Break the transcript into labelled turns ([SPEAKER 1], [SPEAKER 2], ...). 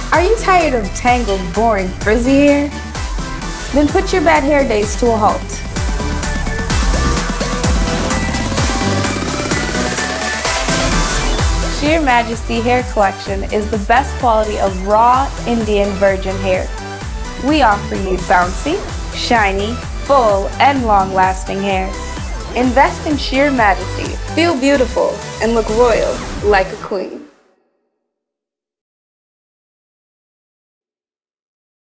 [SPEAKER 1] Are you tired of tangled, boring, frizzy hair? Then put your bad hair days to a halt. Shear Majesty Hair Collection is the best quality of raw Indian virgin hair. We offer you bouncy, shiny, full, and long-lasting hair. Invest in Shear Majesty. Feel beautiful and look royal like a queen.